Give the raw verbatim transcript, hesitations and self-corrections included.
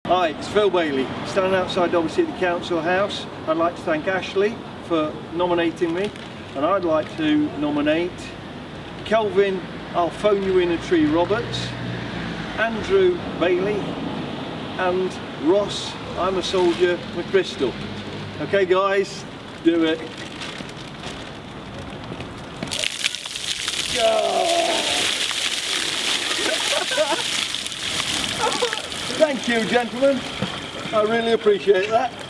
Hi, it's Phil Bailey, standing outside Derby City Council House. I'd like to thank Ashley for nominating me, and I'd like to nominate Kelvin, I'll phone you in a tree Roberts, Andrew Bailey, and Ross, I'm a soldier, McChrystal. Okay guys, do it. Thank you, gentlemen. I really appreciate that.